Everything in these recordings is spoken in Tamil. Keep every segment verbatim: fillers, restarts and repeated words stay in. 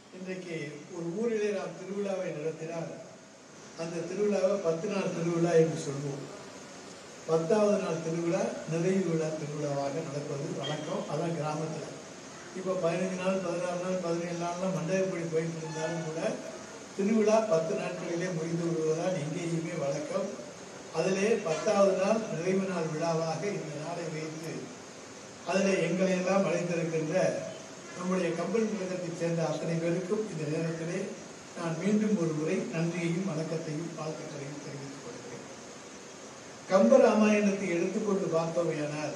இன்றைக்கு ஒரு ஊரிலே நாம் திருவிழாவை நடத்தினால் அந்த திருவிழாவை பத்து நாள் திருவிழா என்று சொல்வோம். பத்தாவது நாள் திருவிழா நிறைவு விழா திருவிழாவாக நடப்பது வழக்கம். அதான் கிராமத்தில். இப்போ பதினஞ்சு நாள் பதினாறு நாள் பதினேழு நாள்லாம் மண்டபப்படி போயிட்டு இருந்தாலும் கூட திருவிழா பத்து நாட்களிலே முடிந்து விடுவதால் எங்கேயுமே வழக்கம். அதிலே பத்தாவது நாள் நிறைவு நாள் விழாவாக இந்த நாளை வைத்து அதில் எங்களை எல்லாம் அழைத்திருக்கின்ற நம்முடைய கம்பன் கழகத்தைச் சேர்ந்த அத்தனை பேருக்கும் இந்த நேரத்திலே நான் மீண்டும் ஒரு முறை நன்றியையும் வணக்கத்தையும் வாழ்த்துக்களையும் தெரிவித்துக் கொள்கிறேன். கம்ப ராமாயணத்தை எடுத்துக்கொண்டு பார்த்தோமையானால்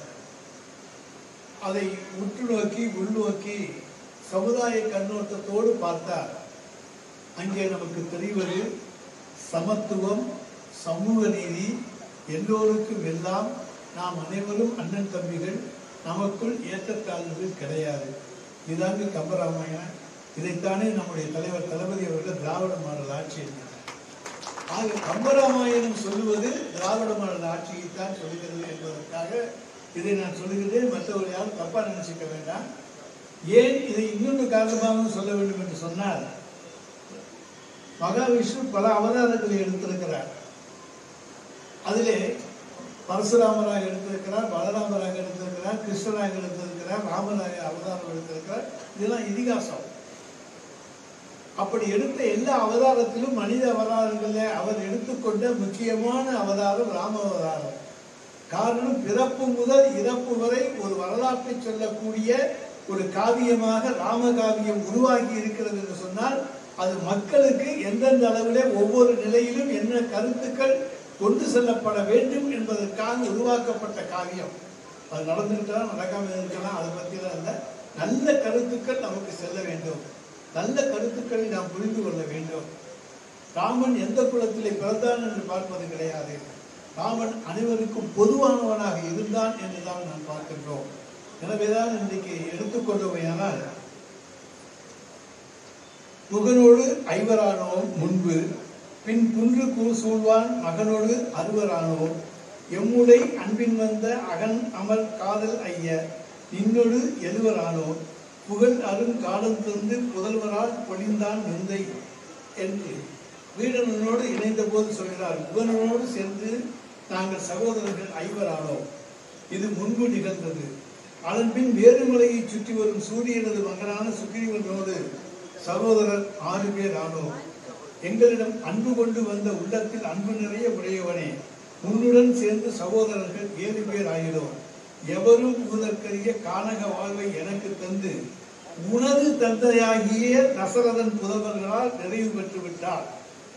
அதை உற்று நோக்கி உள்நோக்கி சமுதாய கண்ணோட்டத்தோடு பார்த்தால் அங்கே நமக்கு தெரிவது சமத்துவம், சமூக நீதி, எல்லோருக்கும் எல்லாம் நாம் அனைவரும் அண்ணன் தம்பிகள், நமக்குள் ஏற்றத்தாழ்வுகள் கிடையாது. இதாங்க கம்பராமாயணம். இதைத்தானே நம்முடைய தலைவர் தளபதி அவர்கள் திராவிட மாடல் ஆட்சி என்கிறார். ஆக கம்பராமாயணம் சொல்லுவது திராவிட மாடல் ஆட்சியைத்தான் சொல்லுகிறது என்பதற்காக இதை நான் சொல்லுகிறேன். மற்றவர்கள் யாரும் தப்பா நினைச்சுக்க வேண்டாம். ஏன் இதை இன்னொன்று காரணமாகவும் சொல்ல வேண்டும் என்று சொன்னால், மகாவிஷ்ணு பல அவதாரங்களை எடுத்திருக்கிறார். அதிலே பரசுராமராக எடுத்திருக்கிறார், பலராமராக எடுத்திருக்கிறார், கிருஷ்ணராக எடுத்திருக்கிறார், ராமராக அவதாரம் எடுத்திருக்கிறார். இதெல்லாம் இதிகாசம். அப்படி எடுத்த எல்லா அவதாரத்திலும் மனித அவதாரங்களில் அவர் எடுத்துக்கொண்ட முக்கியமான அவதாரம் ராம அவதாரம். காரணம், பிறப்பு முதல் இறப்பு வரை ஒரு வரலாற்றை சொல்லக்கூடிய ஒரு காவியமாக ராமகாவியம் உருவாகி இருக்கிறது என்று சொன்னால், அது மக்களுக்கு எந்தெந்த அளவிலே ஒவ்வொரு நிலையிலும் என்ன கருத்துக்கள் கொண்டு செல்லப்பட வேண்டும் என்பதற்காக உருவாக்கப்பட்ட காவியம். அது நடந்துகிட்டாலும் நடக்காம இருக்கலாம், அதை பற்றியெல்லாம் இல்லை. நல்ல கருத்துக்கள் நமக்கு செல்ல வேண்டும். நல்ல கருத்துக்களை நாம் புரிந்து கொள்ள வேண்டும். ராமன் எந்த குலத்திலே பிறந்தான் என்று பார்ப்பது கிடையாது. ராமன் அனைவருக்கும் பொதுவானவனாக இருந்தான் என்றுதான் நாம் பார்க்கின்றோம். எனவேதான் இன்றைக்கு எடுத்துக்கொண்டவையானால், முகனோடு ஐவரானோம் முன்பு, பின் குன்று கூ சூழ்வான் மகனோடு அறுவரானோம், எம்முடை அன்பின் வந்த அகன் அமர் காதல் ஐய நின்னொடு எழுவரானோம், புகழ் அரும் காலம் தந்து புதல்வரால் பொழிந்தான் நெந்தை என்று வீரனோடு இணைந்த போது சொல்கிறார். புகனோடு சேர்ந்து நாங்கள் சகோதரர்கள் ஐவரானோம். இது முன்பு நிகழ்ந்தது. அதன் பின் வேறுமலையை சுற்றி வரும் சூரியனது மகனான சுக்ரீவனோடு சகோதரர் ஆறு பேர் ஆனோம். எங்களிடம் அன்பு கொண்டு வந்த உள்ளத்தில் அன்பு நிறைய உடையவனே, உன்னுடன் சேர்ந்து சகோதரர்கள் ஏழு பேர் ஆயினோம். எவரும் ஊதற்கரிய கானக வாழ்வை எனக்கு தந்து உனது தந்தையாகிய தசரதன் புதல்வர்களால் நிறைவு பெற்று விட்டார்.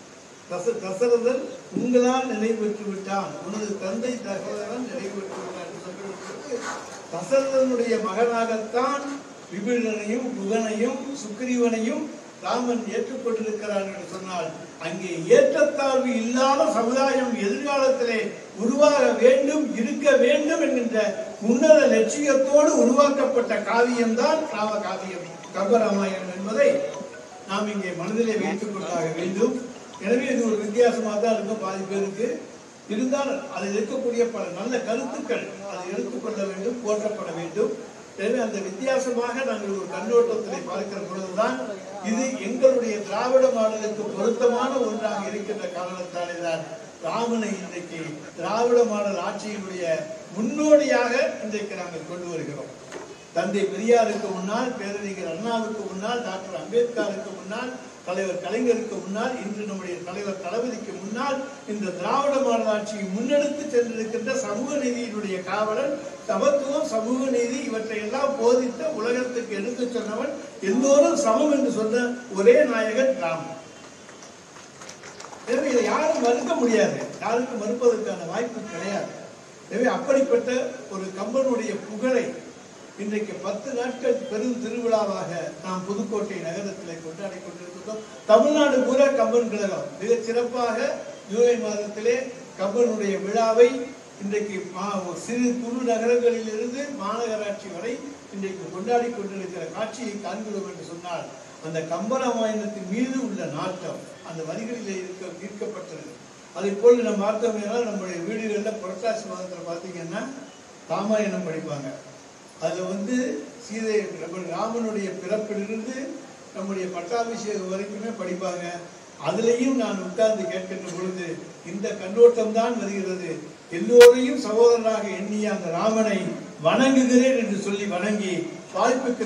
தச தசரதன் உங்களால் நிறைவு பெற்று விட்டான். உனது தந்தை தசரதன் நிறைவு பெற்று விட்டான் என்று சொல்வதற்கு, தசரதனுடைய மகனாகத்தான் விபீடனையும் புகனையும் சுக்ரீவனையும் ராமன் ஏற்றுக்கொண்டிருக்கிறார் என்று சொன்னால், அங்கே ஏற்றத்தாழ்வு இல்லாத சமுதாயம் எதிர்காலத்திலே உருவாக வேண்டும், இருக்க வேண்டும் என்கின்ற உன்னத லட்சியத்தோடு உருவாக்கப்பட்ட காவியம்தான் ராம காவியம், கம்பராமாயணம் என்பதை நாம் இங்கே மனதிலே வைத்துக் கொண்டாக வேண்டும். எனவே இது ஒரு வித்தியாசமாக தான் இருக்கும் பாதி பேருக்கு. இருந்தால் அதில் இருக்கக்கூடிய பல நல்ல கருத்துக்கள் அதை எடுத்துக்கொள்ள வேண்டும், போற்றப்பட வேண்டும். எனவே அந்த வித்தியாசமாக நாங்கள் ஒரு கண்ணோட்டத்திலே பார்க்கிற பொழுதுதான் இது எங்களுடைய திராவிட மாடலுக்கு பொருத்தமான ஒன்றாக இருக்கின்ற காரணத்தாலே தான் ராமனை இன்றைக்கு திராவிட மாடல் ஆட்சியினுடைய முன்னோடியாக இன்றைக்கு நாங்கள் கொண்டு வருகிறோம். தந்தை பெரியாருக்கு முன்னால், பேரறிஞர் அண்ணாவுக்கு முன்னால், டாக்டர் அம்பேத்கருக்கு முன்னால், தலைவர் கலைஞருக்கு முன்னால், இன்று நம்முடைய தலைவர் தளபதிக்கு முன்னால் இந்த திராவிட மாடல் ஆட்சியை முன்னெடுத்து சென்றிருக்கின்ற சமூக நீதியினுடைய காவலன், சமத்துவம், சமூக நீதி இவற்றை எல்லாம் போதித்த உலகத்துக்கு எடுத்து சொன்னவன், எல்லோரும் சமம் என்று சொன்ன ஒரே நாயகன் ராமன். எனவே இதை யாரும் மறுக்க முடியாது, யாருக்கும் மறுப்பதற்கான வாய்ப்பு கிடையாது. எனவே அப்படிப்பட்ட ஒரு கம்பனுடைய புகழை இன்றைக்கு பத்து நாட்கள் பெரும் திருவிழாவாக நாம் புதுக்கோட்டை நகரத்திலே கொண்டாடி கொண்டிருக்கிறோம். தமிழ்நாடு பூரா கம்பன் கழகம் மிக சிறப்பாக ஜூலை மாதத்திலே கம்பனுடைய விழாவை இன்றைக்கு சிறு குறு நகரங்களில் இருந்து மாநகராட்சி வரை இன்றைக்கு கொண்டாடி கொண்டிருக்கிற காட்சியை காண்கிறோம் என்று சொன்னால், அந்த கம்பராமாயணத்தின் மீது உள்ள நாட்டம் அந்த வரிகளிலே இருக்க ஈர்க்கப்பட்டது. அதை போல் நம்ம பார்த்தோம் என்றால், நம்முடைய வீடுகளில் புரட்டாசி மாதத்தில் பார்த்தீங்கன்னா ராமாயணம் படிப்பாங்க. அதில் வந்து சீதை ராமனுடைய பிறப்பிலிருந்து நம்முடைய பட்டாபிஷேகம் வரைக்குமே படிப்பாங்க. அதிலையும் நான் உட்கார்ந்து கேட்கின்ற பொழுது இந்த கண்ணோட்டம் தான் வருகிறது. எல்லோரையும் சகோதரனாக எண்ணிய அந்த ராமனை வணங்குகிறேன் என்று சொல்லி வணங்கி வாய்ப்புக்கு